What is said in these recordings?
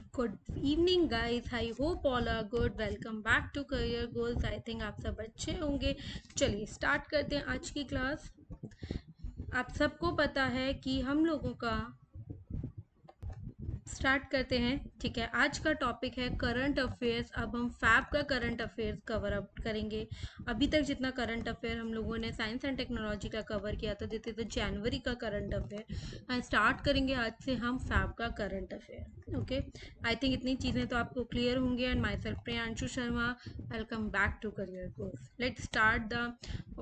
Good evening guys, I hope all are good. Welcome back to Career Goals. I think आप सब अच्छे होंगे। चलिए स्टार्ट करते हैं आज की क्लास। आप सबको पता है कि हम लोगों का स्टार्ट करते हैं। ठीक है, आज का टॉपिक है करंट अफेयर्स। अब हम फैब का करंट अफेयर्स कवर अप करेंगे। अभी तक जितना करंट अफेयर हम लोगों ने साइंस एंड टेक्नोलॉजी का कवर किया था, जैसे तो जनवरी का करंट अफेयर, एंड स्टार्ट करेंगे आज से हम फैब का current affair. Okay, I think इतनी चीज़ें तो आपको क्लियर होंगे। And myself Priyanshu Sharma, welcome back to career course. Let's start the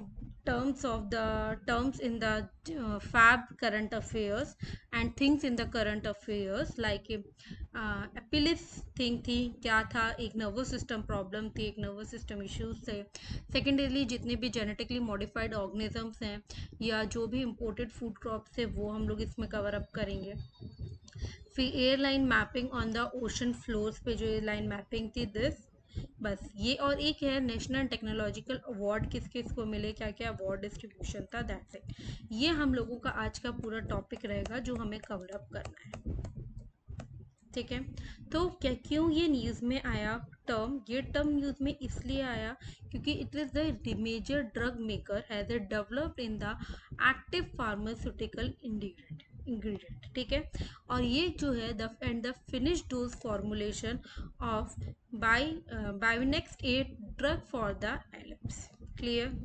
terms in the fab current affairs and things in the current affairs like epilepsy thing थी, क्या था, एक nervous system problem थी, एक नर्वस सिस्टम इश्यूज थे। सेकेंडरीली जितने भी genetically modified organisms हैं या जो भी इम्पोर्टेड फूड क्रॉप्स है वो हम लोग इसमें कवर अप करेंगे। फिर airline mapping on the ocean floors पे जो एयरलाइन मैपिंग थी दिस, बस ये। और एक है नेशनल टेक्नोलॉजिकल अवार्ड किस किस को मिले, क्या क्या अवार्ड डिस्ट्रीब्यूशन था, दैट्स इट। ये हम लोगों का आज का पूरा टॉपिक रहेगा जो हमें कवर अप करना है। ठीक है, तो क्या क्यों ये न्यूज़ में आया टर्म, ये टर्म न्यूज़ में इसलिए आया क्योंकि it is the major drug maker has a developed in the active pharmaceutical ingredient. ठीक है, और ये जो है the and the finish dose formulation of by next at drug for the ellipse. Clear?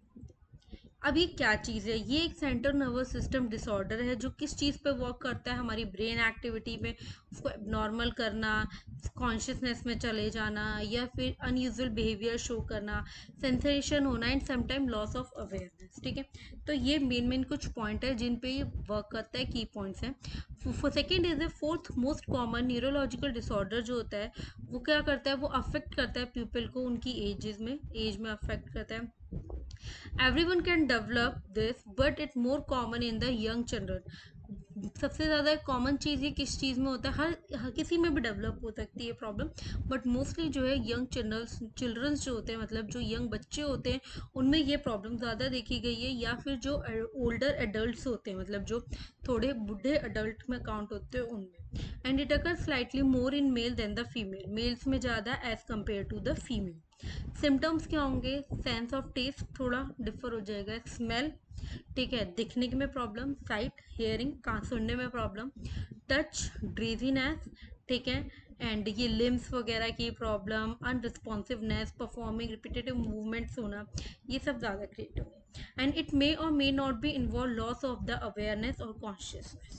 अब ये क्या चीज़ है? ये एक सेंट्रल नर्वस सिस्टम डिसऑर्डर है जो किस चीज़ पे वर्क करता है? हमारी ब्रेन एक्टिविटी में, उसको नॉर्मल करना, कॉन्शियसनेस में चले जाना, या फिर अनयूजुअल बिहेवियर शो करना, सेंसेशन होना, and sometime loss of awareness. ठीक है, तो ये मेन मेन कुछ पॉइंट है जिन पे ये वर्क करता है, की पॉइंट्स हैं। Second is a fourth most common neurological disorder जो होता है वो क्या करता है, वो अफेक्ट करता है पीपल को उनकी एज में अफेक्ट करता है। Everyone can develop this, but it's more common in the young children. सबसे ज़्यादा कॉमन चीज़ ये किस चीज़ में होता है? हर किसी में भी डेवलप हो सकती है प्रॉब्लम, बट मोस्टली जो है यंग चिल्ड्रंस जो होते हैं, मतलब जो यंग बच्चे होते हैं, उनमें ये प्रॉब्लम ज़्यादा देखी गई है। या फिर जो ओल्डर एडल्ट्स होते हैं, मतलब जो थोड़े बूढ़े अडल्ट में काउंट होते हैं, उनमें। And it occur slightly more in male than the female, males में ज़्यादा as compare to the female. Symptoms क्या होंगे? सेंस ऑफ टेस्ट थोड़ा डिफर हो जाएगा, स्मेल, ठीक है, दिखने में प्रॉब्लम, साइट हियरिंग, कान सुनने में प्रॉब्लम, टच ड्रीजीनेस, ठीक है, एंड ये लिम्स वगैरह की problem, unresponsiveness, performing repetitive movements होना, ये सब ज़्यादा क्रिएट होंगे। एंड इट मे और may not be involve loss of the awareness और कॉन्शियसनेस।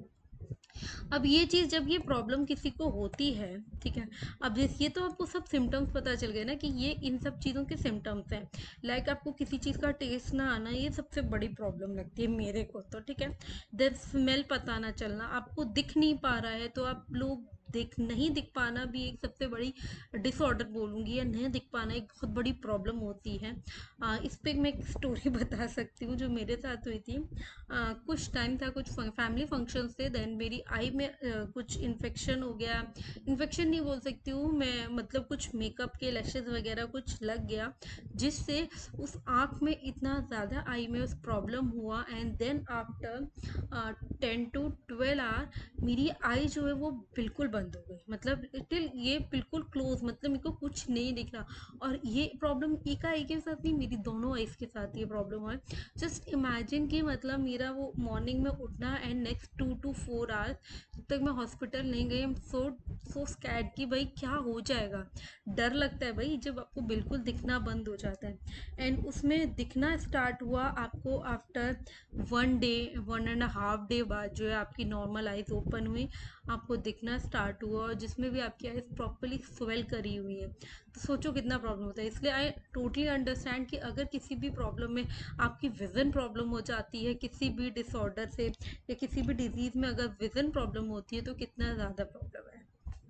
अब ये चीज़ जब ये प्रॉब्लम किसी को होती है, ठीक है, अब ये तो आपको सब सिम्टम्स पता चल गए ना कि ये इन सब चीज़ों के सिम्टम्स हैं। लाइक आपको किसी चीज़ का टेस्ट ना आना, ये सबसे बड़ी प्रॉब्लम लगती है मेरे को तो। ठीक है, देन स्मेल पता ना चलना, आपको दिख नहीं पा रहा है तो आप लोग नहीं दिख पाना भी एक सबसे बड़ी डिसऑर्डर बोलूँगी, या नहीं दिख पाना एक बहुत बड़ी प्रॉब्लम होती है। इस पर मैं एक स्टोरी बता सकती हूँ जो मेरे साथ हुई थी। कुछ टाइम था, कुछ फैमिली फंक्शंस थे, देन मेरी आई में कुछ इन्फेक्शन हो गया। इन्फेक्शन नहीं बोल सकती हूँ मैं, मतलब कुछ मेकअप के लैशेज वगैरह कुछ लग गया, जिससे उस आँख में इतना ज़्यादा आई में उस प्रॉब्लम हुआ। And then after 10 to 12 hour मेरी आई जो है वो बिल्कुल बंद हो गई, मतलब टिल ये बिल्कुल क्लोज, मतलब मेरे को कुछ नहीं दिख रहा। और ये प्रॉब्लम एक आई के साथ नहीं, मेरी दोनों आईज के साथ ये प्रॉब्लम हुआ है। जस्ट इमेजिन कि मतलब मेरा वो मॉर्निंग में उठना एंड नेक्स्ट 2 to 4 आवर्स जब तक मैं हॉस्पिटल नहीं गई, एम सो स्कैर्ड कि भाई क्या हो जाएगा। डर लगता है भाई जब आपको बिल्कुल दिखना बंद हो जाता है। एंड उसमें दिखना स्टार्ट हुआ आपको आफ्टर 1 डे, 1.5 डे बाद जो है आपकी नॉर्मल आइज ओपन हुई, आपको दिखना स्टार्ट हुआ, और जिसमें भी आपकी आइज प्रॉपरली स्वेल करी हुई है। तो सोचो कितना प्रॉब्लम होता है। इसलिए आई टोटली अंडरस्टैंड कि अगर किसी भी प्रॉब्लम में आपकी विज़न प्रॉब्लम हो जाती है, किसी भी डिसऑर्डर से या किसी भी डिजीज़ में अगर विज़न प्रॉब्लम होती है तो कितना ज़्यादा प्रॉब्लम है।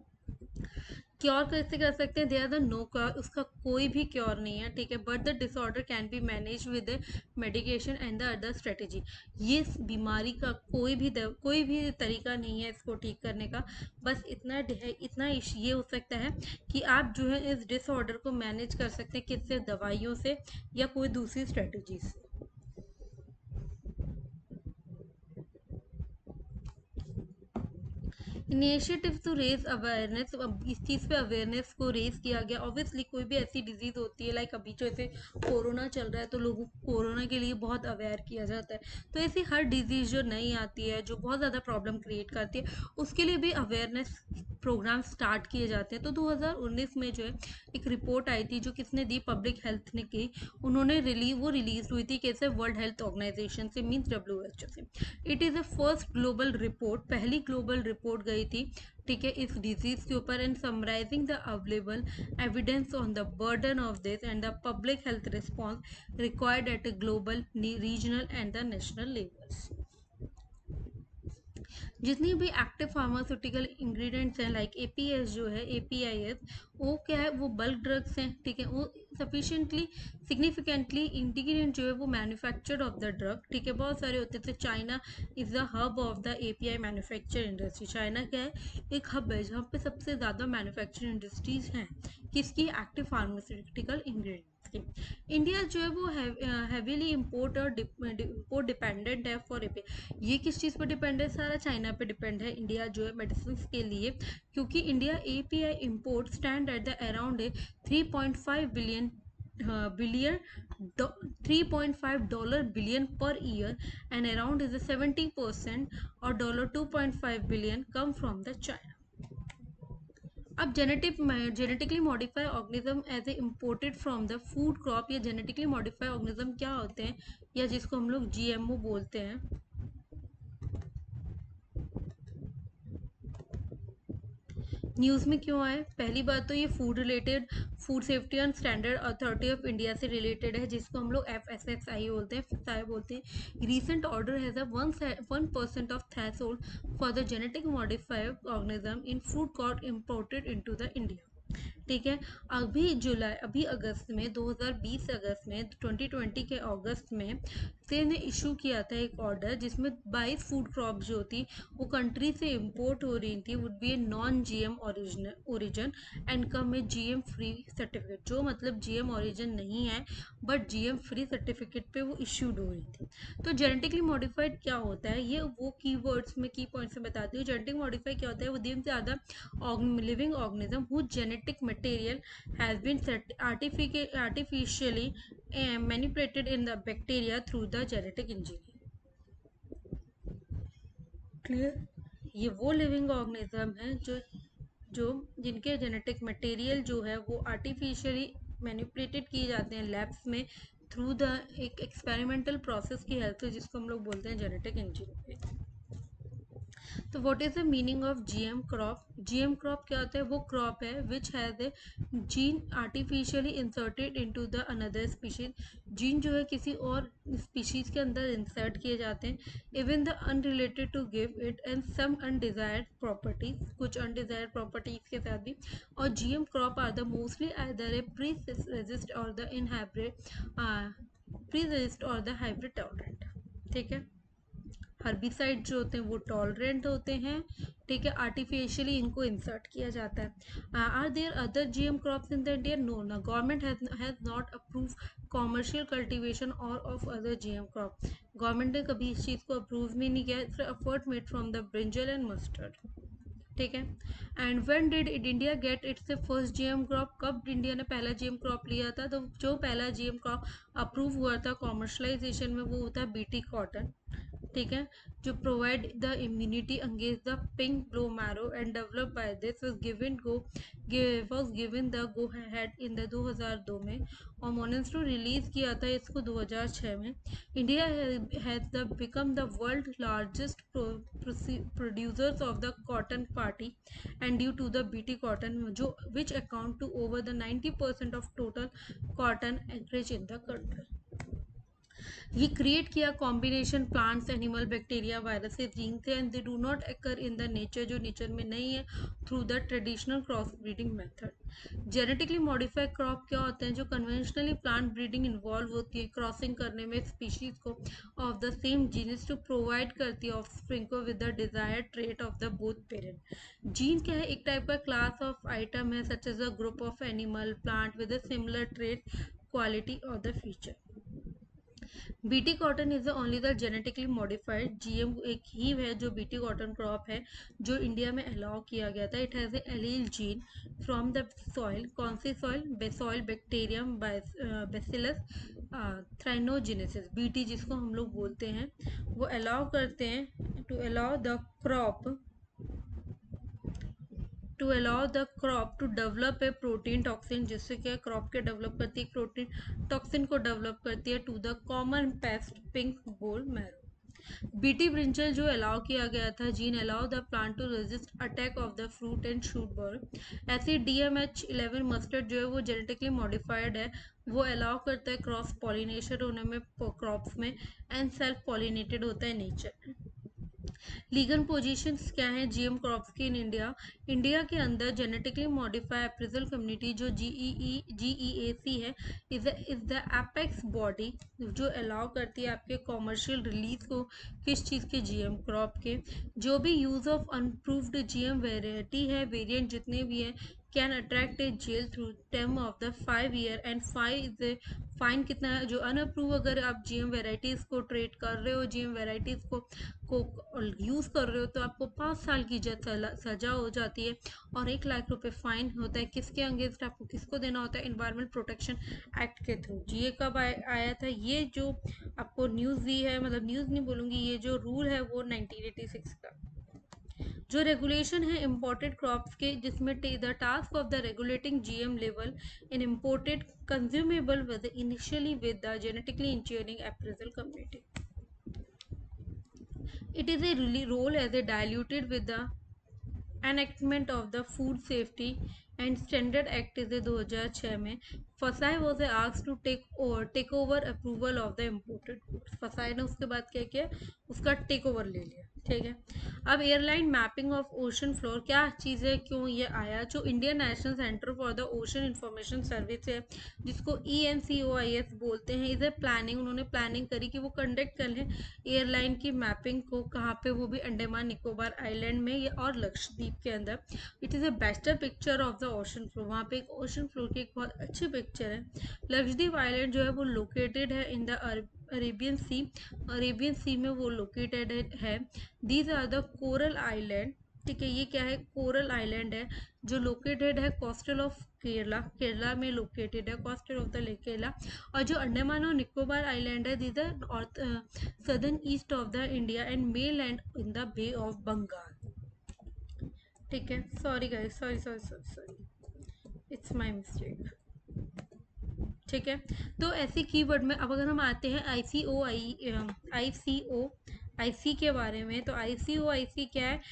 क्योर कैसे कर सकते हैं? They are the no cure, उसका कोई भी क्योर नहीं है। ठीक है, but the disorder can be manage with medication and the other strategy. ये बीमारी का कोई भी तरीका नहीं है इसको ठीक करने का। बस ये हो सकता है कि आप जो है इस डिसऑर्डर को मैनेज कर सकते हैं, किससे? दवाइयों से या कोई दूसरी स्ट्रेटेजी से। इनिशिएटिव टू रेज अवेयरनेस, अब इस चीज़ पे अवेयरनेस को रेज किया गया। ऑब्वियसली कोई भी ऐसी डिजीज़ होती है, लाइक अभी जैसे कोरोना चल रहा है तो लोगों को कोरोना के लिए बहुत अवेयर किया जाता है। तो ऐसी हर डिजीज़ जो नई आती है, जो बहुत ज़्यादा प्रॉब्लम क्रिएट करती है, उसके लिए भी अवेयरनेस प्रोग्राम स्टार्ट किए जाते हैं। तो 2019 में जो है एक रिपोर्ट आई थी, जो किसने दी, पब्लिक हेल्थ ने की। उन्होंने रिलीज हुई थी कैसे, वर्ल्ड हेल्थ ऑर्गेनाइजेशन से, मीन्स WHO से। It is a first global report, पहली ग्लोबल रिपोर्ट गई थी, ठीक है, इस डिजीज के ऊपर, and summarising the available evidence on the burden of this and the public health response required at a global, regional and the national levels. जितनी भी एक्टिव फार्मास्यूटिकल इंग्रेडिएंट्स हैं, लाइक APS जो है, APIS, वो क्या है, वो बल्क ड्रग्स हैं, ठीक है, वो सफिशिएंटली सिग्निफिकेंटली इंग्रेडिएंट जो है वो मैन्युफैक्चर्ड ऑफ द ड्रग, ठीक है, बहुत सारे होते थे। China is the hub of the API manufacture industry. China क्या है, एक हब है जहाँ पे सबसे ज़्यादा मैन्युफैक्चरिंग इंडस्ट्रीज हैं, किसकी, एक्टिव फार्मास्यूटिकल इंग्रेडिएंट्स की। इंडिया जो है वो हैवीली इम्पोर्ट और इम्पोर्ट डिपेंडेंट है फॉर API। ये किस चीज़ पर डिपेंड है, सारा चाइना पे डिपेंड है इंडिया जो है मेडिसिन के लिए, क्योंकि India API import stand at the around 3.5 billion billion $3.5 billion per year, and around is 70% और $2.5 billion come from the China. अब genetically modify organism as a imported from the food crop, या genetically modify organism क्या होते हैं, या जिसको हम लोग GMO बोलते हैं। न्यूज़ में क्यों आए, पहली बात तो ये food related, food safety and standard authority of India से रिलेटेड है, जिसको हम लोग FSSAI बोलते हैं, FSSAI बोलते हैं। Recent order has a 1% of threshold for the genetic modified organism in food caught imported into the India, ठीक है। अभी अगस्त में 2020 अगस्त में 2020 के अगस्त में से ने इशू किया था एक ऑर्डर, जिसमें 22 फूड क्रॉप जो थी वो कंट्री से इंपोर्ट हो रही थी, would be a non GM origin and come में GM फ्री सर्टिफिकेट, जो मतलब GM ओरिजिन नहीं है बट GM फ्री सर्टिफिकेट पे वो इशूड हो रही थी। तो जेनेटिकली मॉडिफाइड क्या होता है, ये वो कीवर्ड्स में की पॉइंट्स में बताती हूँ। जेनेटिक मॉडिफाई क्या होता है, वो दिन से ज़्यादा living organism whose genetic material has been artificially manipulated in the bacteria through the genetic engineering। क्लियर, ये वो लिविंग ऑर्गेनिज्म है जो जिनके जेनेटिक मटेरियल जो है वो आर्टिफिशियली मैनिपुलेटेड किए जाते हैं लैब्स में, थ्रू द एक एक्सपेरिमेंटल प्रोसेस की हेल्प से, जिसको हम लोग बोलते हैं जेनेटिक इंजीनियरिंग। तो what is the meaning of GM crop, GM crop क्या होता है, वो क्रॉप है which has a gene artificially inserted into the another species. Gene जो है किसी और स्पीशीज के अंदर इंसर्ट किए जाते हैं, even the unrelated to give it and some undesired properties, कुछ अनडिजायर्ड प्रॉपर्टीज के साथ भी। और GM crop are the mostly either a pre resist और द इनहाइब्रिड, प्री रेजिस्ट और द हाइब्रिड टॉलरेंट, ठीक है। हर्बिसाइड जो होते हैं वो टॉलरेंट होते हैं, ठीक है, आर्टिफिशियली इनको इंसर्ट किया जाता है। Are there other GM crops in the India, no, ना, government has not approve commercial cultivation और of other GM crop. Government ने कभी इस चीज़ को अप्रूव भी नहीं किया। It's effort made from the brinjal and mustard, ठीक है। And when did India get its first GM crop, कब इंडिया ने पहला GM क्रॉप लिया था, तो जो पहला GM क्रॉप अप्रूव हुआ था कॉमर्शलाइजेशन में, वो होता है BT कॉटन, ठीक है, जो provide the immunity against the pink blow marrow and develop by this was given the go head in the 2002 में, और मोनेस्ट्रो रिलीज किया था इसको 2006 में। India has the become the world largest producers of the cotton party and due to the BT cotton, जो which account to over the 90% of total cotton acreage in the country. ये create किया combination plants, animal, bacteria, viruses, gene से, and they do not occur in the nature, जो nature में नहीं है, through the traditional cross breeding method. Genetically modified crop क्या होते हैं, जो कन्वेंशनली प्लांट ब्रीडिंग इन्वॉल्व होती है क्रॉसिंग करने में स्पीशीज को of the same genus to provide करती है ऑफस्प्रिंग को with the desired trait of the both parent. Gene क्या है, एक टाइप का क्लास ऑफ आइटम है, such as a group of animal plant with a similar trait, quality और the feature. BT cotton is the only the genetically modified GM एक ही है जो बीटी कॉटन क्रॉप है जो इंडिया में अलाउ किया गया था. It has a allele gene from the soil. कौन सी soil? The soil bacterium bacillus thuringiensis. BT जिसको हम लोग बोलते हैं वो अलाउ करते हैं to allow the crop to allow the crop to develop a protein toxin. जिससे क्या क्रॉप के डेवलप करती है प्रोटीन टॉक्सिन को डेवलप करती है to the common pest pink boll marrow. BT brinjal जो अलाउ किया गया था gene allow the plant to resist attack of the fruit and shoot ball. ऐसी DMH11 मस्टर्ड जो है वो जेनेटिकली मॉडिफाइड है. वो अलाउ करता है क्रॉस पॉलिनेशन होने में क्रॉप्स में एंड सेल्फ पॉलिनेटेड होता है नेचर. लीगल पोजीशंस क्या है जीएम क्रॉप्स की इन इंडिया? इंडिया के अंदर जेनेटिकली मॉडिफाइड अप्रेजल कम्युनिटी जो GEAC है इज द एपेक्स बॉडी जो अलाउ करती है आपके कॉमर्शियल रिलीज को किस चीज़ के जीएम क्रॉप के. जो भी use of unproved GM variety है वेरिएंट जितने भी हैं can attract a jail through term of the 5 year and fine कितना है जो अनअप्रूव अगर आप जीएम वेराइटीज़ को ट्रेड कर रहे हो जीएम वेराइटीज़ को यूज़ कर रहे हो तो आपको 5 साल की सजा हो जाती है और 1 लाख रुपए फाइन होता है. किसके अगेंस्ट आपको किसको देना होता है? इन्वायरमेंट प्रोटेक्शन एक्ट के थ्रू. ये कब आया था? ये जो आपको न्यूज़ दी है मतलब न्यूज़ नहीं बोलूँगी ये जो रूल है वो 1986 का जो रेगुलेशन है इम्पोर्टेड क्रॉप्स के जिसमें the task of the regulating GM level in imported consumable with initially with the genetically engineering appraisal community. It is a role as a diluted with the enactment of the Food Safety and Standard Act is 2006 में FSSAI was asked to take over approval of the imported goods. FSSAI ने उसके बाद क्या किया? उसका take over ले लिया. ठीक है. अब airline mapping of ocean floor क्या चीज़ है? क्यों ये आया? जो Indian National Centre for the Ocean Information Service है जिसको ENCOIS बोलते हैं इधर प्लानिंग उन्होंने प्लानिंग करी कि वो कंडक्ट कर लें एयरलाइन की मैपिंग को. कहाँ पे? वो भी अंडमान निकोबार आइलैंड में और लक्षद्वीप के अंदर. It is a vaster picture of the ocean floor. वहाँ पे एक ओशन फ्लोर की एक बहुत अच्छी पिक्चर है. लक्षद्वीप आइलैंड जो है वो लोकेटेड है in the Arabian Sea. Arabian Sea में वो लोकेटेड है. These are the coral island. ठीक है. ये क्या है? कोरल आइलैंड है जो लोकेटेड है कोस्टल ऑफ केरला. केरला में लोकेटेड है coastal of the lake Kerala. और जो अंडमान और निकोबार आइलैंड है these are north southern east of the India and may land in the Bay of Bengal. ठीक है. Sorry guys sorry sorry sorry sorry it's my mistake. ठीक है. तो ऐसे कीवर्ड में अब अगर हम आते हैं ICOIC के बारे में तो ICOIC क्या है?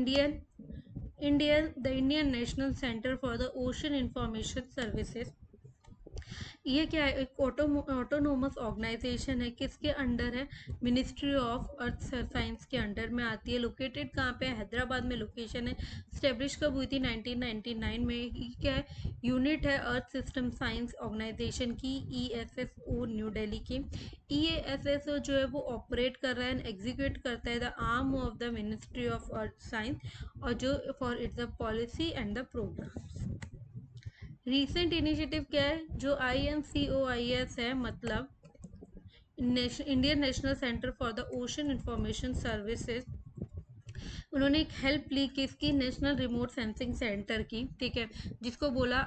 Indian National Centre for the Ocean Information Services. ये क्या है? एक ऑटोनोमस ऑर्गेनाइजेशन है. किसके अंडर है? मिनिस्ट्री ऑफ अर्थ साइंस के अंडर में आती है. लोकेटेड कहाँ पे है? हैदराबाद में लोकेशन है. स्टेब्लिश कब हुई थी? 1999 में. ये क्या है? यूनिट है अर्थ सिस्टम साइंस ऑर्गेनाइजेशन की ESSO न्यू दिल्ली की. ESSO जो है वो ऑपरेट कर रहा है एंड एग्जीक्यूट करता है the arm of the Ministry of Earth Science और जो for its the policy and the programmes. Recent initiative क्या है? जो INCOIS है मतलब Indian National Centre for the Ocean Information Services. उन्होंने एक हेल्प ली किसकी? नेशनल रिमोट सेंसिंग सेंटर की. ठीक है. जिसको बोला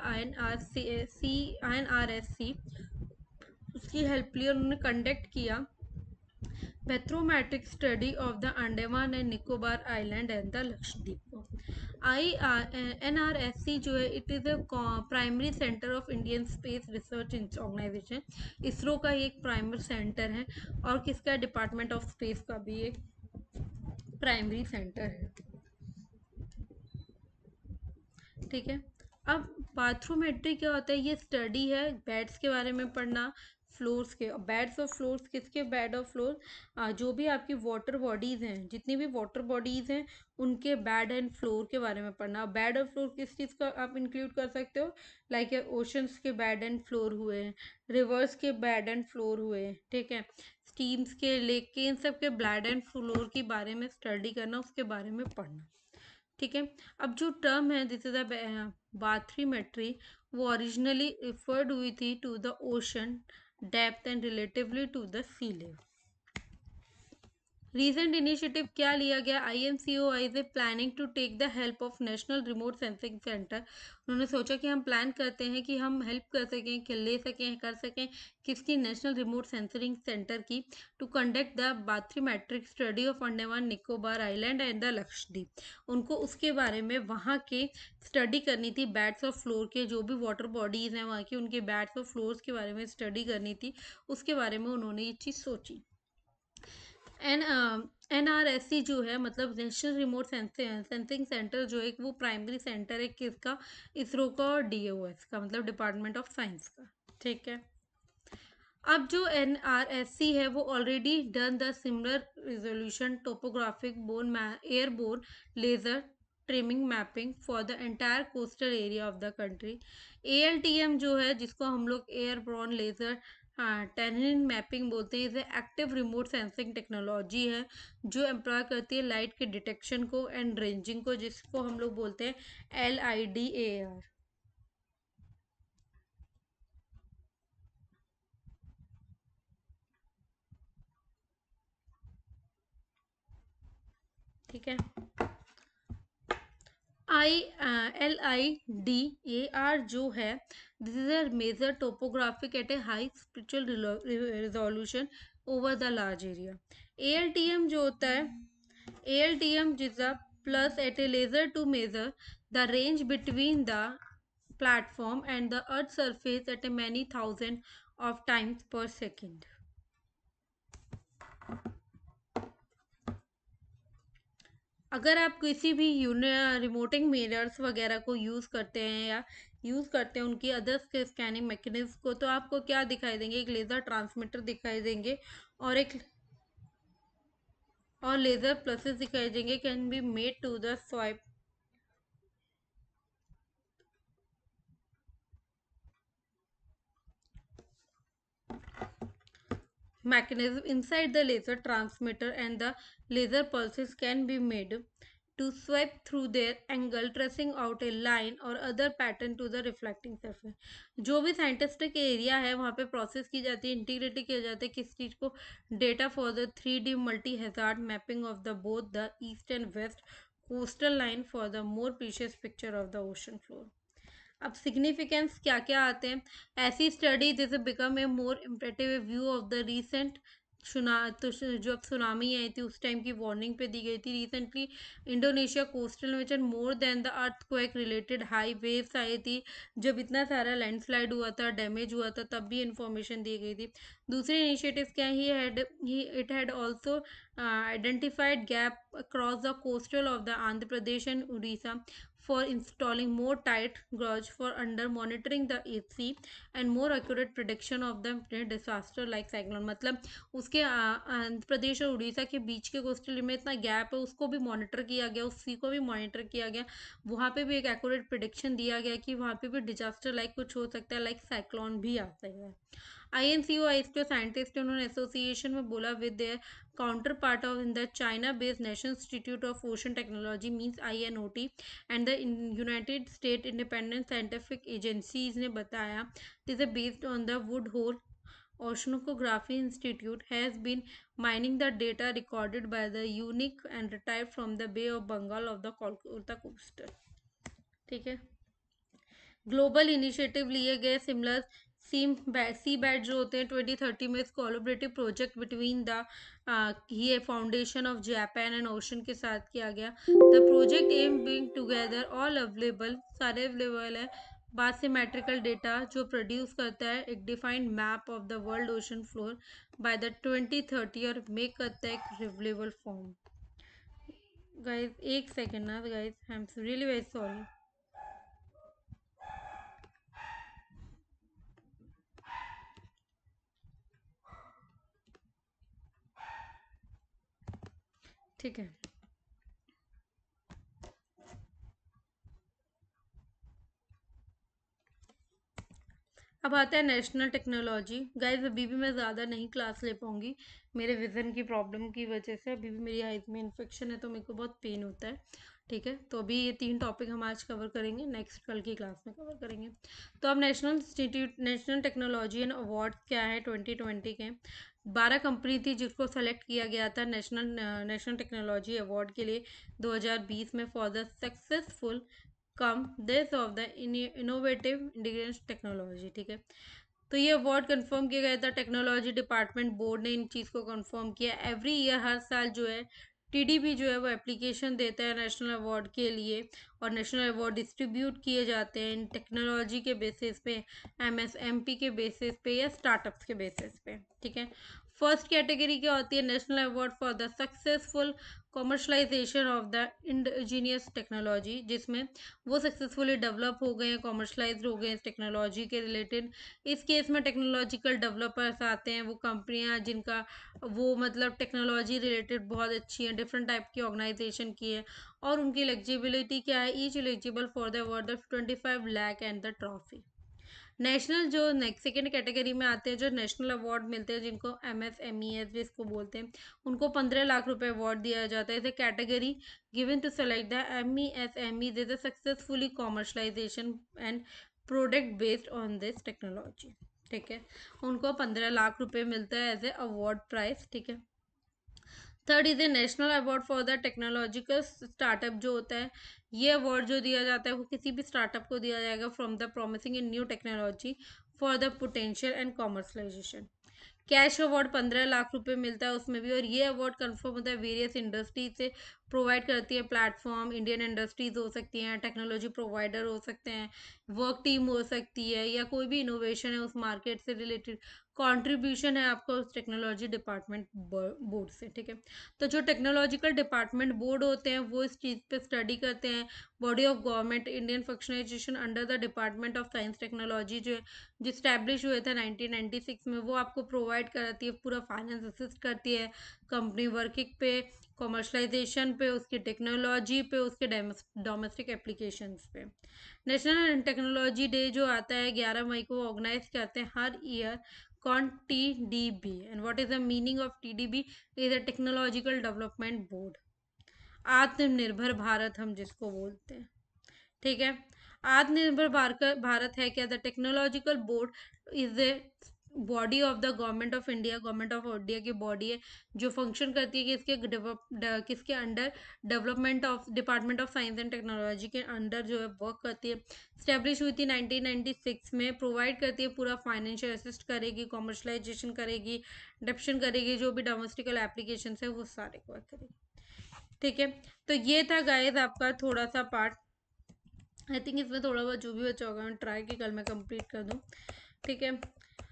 INRSC. उसकी हेल्प ली और उन्होंने कंडक्ट किया bathymetric study of the Andaman and Nicobar island and the Lakshadweep को. NRSC जो है it is a primary centre of Indian Space Research Organisation. ISRO का एक प्राइमरी सेंटर है और किसका? डिपार्टमेंट ऑफ स्पेस का भी एक प्राइमरी सेंटर है. ठीक है. अब बाथरूमेट्री क्या होता है? ये स्टडी है बेड्स के बारे में पढ़ना फ्लोर्स के. बेड्स और फ्लोर्स किसके? बेड और फ्लोर जो भी आपकी वाटर बॉडीज़ हैं जितनी भी वाटर बॉडीज़ हैं उनके बेड एंड फ्लोर के बारे में पढ़ना. बेड और फ्लोर किस चीज़ का आप इंक्लूड कर सकते हो? लाइक ओशंस के बेड एंड फ्लोर हुए, रिवर्स के बेड एंड फ्लोर हुए. ठीक है. स्टीम्स के, लेक के, इन सब के बेड एंड फ्लोर के बारे में स्टडी करना उसके बारे में पढ़ना. ठीक है. अब जो टर्म है दिस इज अ बाथरीमेट्री वो ओरिजिनली रिफर्ड हुई थी to the ocean depth and relatively to the sea level. Recent initiative क्या लिया गया? IMCOI is planning to take the help of national remote sensing centre. उन्होंने सोचा कि हम प्लान करते हैं कि हम हेल्प कर सकें, कि ले सकें, कर सकें किसकी? नेशनल रिमोट सेंसरिंग सेंटर की, to conduct the bathymetric study of Andaman Nicobar island and the Lakshadweep. उनको उसके बारे में वहाँ के स्टडी करनी थी, बैड्स ऑफ फ्लोर के जो भी वाटर बॉडीज़ हैं वहाँ की, उनके बैड्स ऑफ फ्लोर्स के बारे में स्टडी करनी थी। उसके बारे में उन्होंने ये चीज़ सोची। एन NRSC जो है, मतलब नेशनल रिमोट सेंसिंग सेंटर जो है, वो प्राइमरी सेंटर है किसका? इसरो का और DOS का, मतलब डिपार्टमेंट ऑफ साइंस का। ठीक है। अब जो NRSC है वो already done the similar resolution topographic bone airborne laser trimming mapping for the entire coastal area of the country. ALTM जो है, जिसको हम लोग एयरबोर्न लेजर टेरेन मैपिंग बोलते हैं, इसे एक्टिव रिमोट सेंसिंग टेक्नोलॉजी है जो एम्प्लॉय करती है लाइट के डिटेक्शन को एंड रेंजिंग को, जिसको हम लोग बोलते हैं LIDAR। ठीक है। LIDAR जो है, this is a measure topographic at a high spiritual resolution over the large area. ALTM जो होता है, ALTM is a pulse at a laser to measure the range between the platform and the earth surface at a many thousand of times per second। अगर आप किसी भी remoting mirrors वगैरह को use करते हैं या यूज़ करते हैं उनकी अदर्स के स्कैनिंग मैकेनिज्म को, तो आपको क्या दिखाई देंगे? एक लेज़र ट्रांसमीटर दिखाई देंगे और लेज़र प्लसेस दिखाई देंगे, can be made to the swipe mechanism inside the laser transmitter, and the laser pulses can be made to sweep through their angle, tracing out a line or other pattern to the reflecting surface। जो भी साइंटिस्टिक area है वहाँ पे process की जाती है, integrate किया जाता है किस चीज़ को? Data for the 3D multi hazard mapping of the both the east and west coastal line for the more precious picture of the ocean floor. अब सिग्निफिकेंस क्या क्या आते हैं? ऐसी स्टडी जैसे become a more imperative view of the recent तो जो अब सुनामी आई थी उस टाइम की वार्निंग पे दी गई थी। रिसेंटली इंडोनेशिया कोस्टल में more than the earthquake related high waves आई थी, जब इतना सारा लैंडस्लाइड हुआ था, डैमेज हुआ था, तब भी इंफॉर्मेशन दी गई थी। दूसरे इनिशिएटिव्स क्या? It had also identified gap across the coastal of the Andhra Pradesh and Odisha for installing more tight gauge for under monitoring the sea and more accurate prediction of the disaster like cyclone। मतलब उसके आंध्र प्रदेश और उड़ीसा के बीच के coastal में इतना gap है, उसको भी मॉनिटर किया गया, उस सी को भी मॉनिटर किया गया, वहाँ पे भी एक एक्यूरेट प्रिडिक्शन दिया गया कि वहाँ पे भी डिजास्टर लाइक कुछ हो सकता है, लाइक साइक्लोन भी आ सकता है। INCOI जो साइंटिस्ट है उन्होंने एसोसिएशन में बोला with their counterpart of in the China based national institute of ocean technology means INOT and the United state independent scientific agencies ने बताया this is based on the wood hole Oceanography Institute has been mining the data recorded by the unique and retired from the Bay of Bengal of the Kolkata coastal। ठीक है। Global initiative लिए गए similar सी bat जो होते हैं 2030 में इस collaborative project between the ये foundation of Japan and ocean के साथ किया गया। The project aim bring together all available, सारे अवेलेबल है बासिमेट्रिकल डेटा जो प्रोड्यूस करता है एक defined map of the world ocean floor by the 2030 और मेक करता है एक रिवलेबल फॉर्म। गाइज एक सेकेंड ना guys, I am really very sorry. ठीक है। अब आता है नेशनल टेक्नोलॉजी। गाइज अभी भी मैं ज़्यादा नहीं क्लास ले पाऊँगी, मेरे विज़न की प्रॉब्लम की वजह से। अभी भी मेरी आइज़ में इन्फेक्शन है तो मेरे को बहुत पेन होता है। ठीक है, तो अभी ये 3 टॉपिक हम आज कवर करेंगे, नेक्स्ट कल की क्लास में कवर करेंगे। तो अब नेशनल टेक्नोलॉजी एंड अवार्ड क्या है 2020 के। 12 कंपनी थी जिसको सेलेक्ट किया गया था नेशनल टेक्नोलॉजी अवार्ड के लिए 2020 में for the successful come this of the innovative indigenous technology. ठीक है, तो ये अवार्ड कंफर्म किया गया था, टेक्नोलॉजी डिपार्टमेंट बोर्ड ने इन चीज़ को कंफर्म किया। एवरी ईयर हर साल जो है टीडीबी जो है वो एप्लीकेशन देता है नेशनल अवार्ड के लिए, और नेशनल अवार्ड डिस्ट्रीब्यूट किए जाते हैं इन टेक्नोलॉजी के बेसिस पे, एमएसएमपी के बेसिस पे या स्टार्टअप्स के बेसिस पे। ठीक है, फर्स्ट कैटेगरी क्या होती है, national award for the successful commercialisation of the indigenous technology, जिसमें वो सक्सेसफुली डेवलप हो गए हैं, कॉमर्शलाइज हो गए हैं इस टेक्नोलॉजी के रिलेटेड। इस केस में टेक्नोलॉजिकल डेवलपर्स आते हैं, वो कंपनियां जिनका वो मतलब टेक्नोलॉजी रिलेटेड बहुत अच्छी है, डिफरेंट टाइप की ऑर्गेनाइजेशन की है, और उनकी एलिजिबिलिटी क्या है, each eligible for the award of 25 lakh and the trophy. National जो नेक्स्ट सेकेंड कैटेगरी में आते हैं, जो नेशनल अवार्ड मिलते हैं जिनको MSMES जिसको बोलते हैं, उनको 15 लाख रुपए अवार्ड दिया जाता है। Category given to select the MESME they the successfully commercialisation and product based on this technology. ठीक है, उनको 15 लाख रुपए मिलता है एज ए अवार्ड प्राइस। ठीक है, third is a national award for the technological startup जो होता है, ये अवार्ड जो दिया जाता है वो किसी भी स्टार्टअप को दिया जाएगा from the promising in new technology for the potential and commercialisation. Cash award 15 lakh रुपए मिलता है उसमें भी, और ये अवार्ड कंफर्म होता है वेरियस इंडस्ट्री से, प्रोवाइड करती है प्लेटफॉर्म, इंडियन इंडस्ट्रीज हो सकती हैं, टेक्नोलॉजी प्रोवाइडर हो सकते हैं, वर्क टीम हो सकती है, या कोई भी इनोवेशन है उस मार्केट से रिलेटेड कंट्रीब्यूशन है आपका उस टेक्नोलॉजी डिपार्टमेंट बोर्ड से। ठीक है, तो जो टेक्नोलॉजिकल डिपार्टमेंट बोर्ड होते हैं वो इस चीज़ पे स्टडी करते हैं। Body of government Indian functionalisation under the department of science technology जो है, जो स्टैब्लिश हुए थे 1996 में, वो आपको प्रोवाइड कराती है, पूरा फाइनेंस असिस्ट करती है कंपनी वर्किंग पे, कॉमर्शलाइजेशन पे, उसकी टेक्नोलॉजी पे, उसके डोमेस्टिक एप्लीकेशंस पे। नेशनल टेक्नोलॉजी डे जो आता है 11 मई को ऑर्गेनाइज करते हैं हर ईयर कॉन TDB, and what is the meaning of TDB, is a technological development board, आत्मनिर्भर भारत हम जिसको बोलते हैं। ठीक है, आत्मनिर्भर भारत है क्या, the technological board is a body of the government of India, government of India की बॉडी है जो फंक्शन करती है कि किसके under, development of department of science and technology के अंडर जो है वर्क करती है। स्टैब्लिश हुई थी 1996 में, प्रोवाइड करती है पूरा फाइनेंशियल असिस्ट करेगी, कॉमर्शलाइजेशन करेगी, डिप्शन करेगी, जो भी डोमेस्टिकल एप्लीकेशन है वो सारे वर्क करेगी। ठीक है, तो ये था गाइस आपका थोड़ा सा पार्ट। आई थिंक इसमें थोड़ा बहुत जो भी बचा होगा मैं ट्राई की कल मैं कंप्लीट कर दूँ। ठीक है,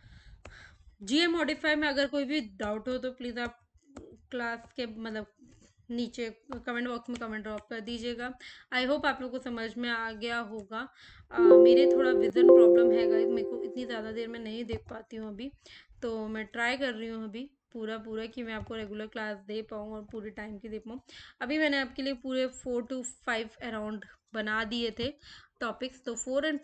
GM मॉडिफाई में अगर कोई भी डाउट हो तो प्लीज़ आप क्लास के मतलब नीचे कमेंट बॉक्स में कमेंट ड्रॉप कर दीजिएगा। आई होप आप लोग को समझ में आ गया होगा। मेरे थोड़ा विज़न प्रॉब्लम है गाइस, मेरे को इतनी ज़्यादा देर में नहीं देख पाती हूँ अभी, तो मैं ट्राई कर रही हूँ अभी पूरा पूरा कि मैं आपको रेगुलर क्लास दे पाऊँ और पूरे टाइम की दे पाऊँ। अभी मैंने आपके लिए पूरे 4 to 5 अराउंड बना दिए थे टॉपिक्स, तो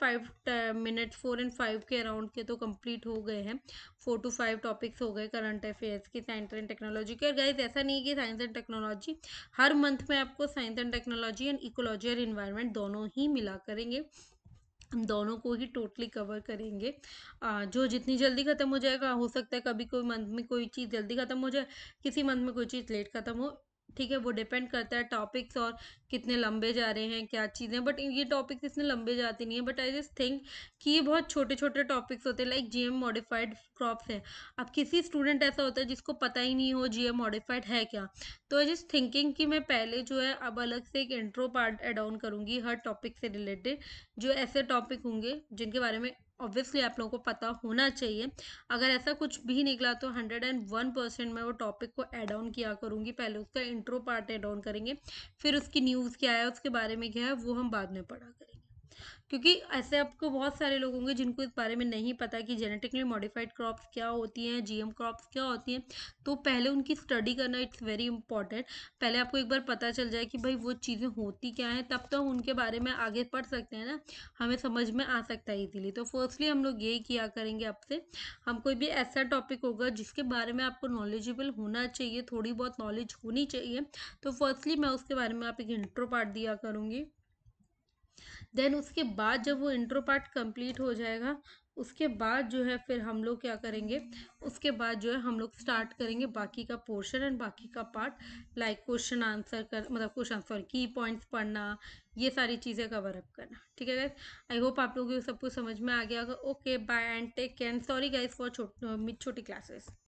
4 and 5 के अराउंड के तो कंप्लीट हो गए हैं। 4 to 5 टॉपिक्स हो गए करंट अफेयर्स की, साइंस एंड टेक्नोलॉजी के। गाइस ऐसा नहीं है कि साइंस एंड टेक्नोलॉजी, हर मंथ में आपको science and technology and ecology और इन्वायरमेंट दोनों ही मिला करेंगे, हम दोनों को ही टोटली कवर करेंगे। जो जितनी जल्दी ख़त्म हो जाएगा, हो सकता है कभी कोई मंथ में कोई चीज़ जल्दी ख़त्म हो जाए, किसी मंथ में कोई चीज़ लेट ख़त्म हो। ठीक है, वो डिपेंड करता है टॉपिक्स और कितने लंबे जा रहे हैं क्या चीज़ें, बट ये टॉपिक्स इतने लंबे जाते नहीं है। बट आई जस्ट थिंक कि ये बहुत छोटे छोटे टॉपिक्स होते हैं, लाइक GM मॉडिफाइड क्रॉप्स है। अब किसी स्टूडेंट ऐसा होता है जिसको पता ही नहीं हो GM मॉडिफाइड है क्या, तो आई जस्ट थिंकिंग कि मैं पहले जो है अब अलग से एक इंट्रो पार्ट एड ऑन करूँगी हर टॉपिक से रिलेटेड, जो ऐसे टॉपिक होंगे जिनके बारे में ऑब्वियसली आप लोगों को पता होना चाहिए। अगर ऐसा कुछ भी निकला तो 101% मैं वो टॉपिक को ऐड ऑन किया करूँगी, पहले उसका इंट्रो पार्ट ऐड ऑन करेंगे, फिर उसकी न्यूज़ क्या है, उसके बारे में क्या है, वो हम बाद में पढ़ा करेंगे। क्योंकि ऐसे आपको बहुत सारे लोग होंगे जिनको इस बारे में नहीं पता कि जेनेटिकली मॉडिफाइड क्रॉप्स क्या होती हैं, जीएम क्रॉप्स क्या होती हैं। तो पहले उनकी स्टडी करना इट्स वेरी इंपॉर्टेंट। पहले आपको एक बार पता चल जाए कि भाई वो चीज़ें होती क्या हैं, तब तो हम उनके बारे में आगे पढ़ सकते हैं ना, हमें समझ में आ सकता है इजीली। तो फर्स्टली हम लोग यही किया करेंगे आपसे, हम कोई भी ऐसा टॉपिक होगा जिसके बारे में आपको नॉलेजेबल होना चाहिए, थोड़ी बहुत नॉलेज होनी चाहिए, तो फर्स्टली मैं उसके बारे में आप एक इंट्रो पार्ट दिया करूँगी। देन उसके बाद जब वो इंट्रो पार्ट कंप्लीट हो जाएगा, उसके बाद जो है फिर हम लोग क्या करेंगे, उसके बाद जो है हम लोग स्टार्ट करेंगे बाकी का पोर्शन एंड बाकी का पार्ट, लाइक क्वेश्चन आंसर कर, मतलब क्वेश्चन सॉरी की पॉइंट्स पढ़ना, ये सारी चीज़ें कवर अप करना। ठीक है गाइस, आई होप आप लोगों को सब कुछ समझ में आ गया होगा। Okay bye and take care, sorry guys for छोटी क्लासेस।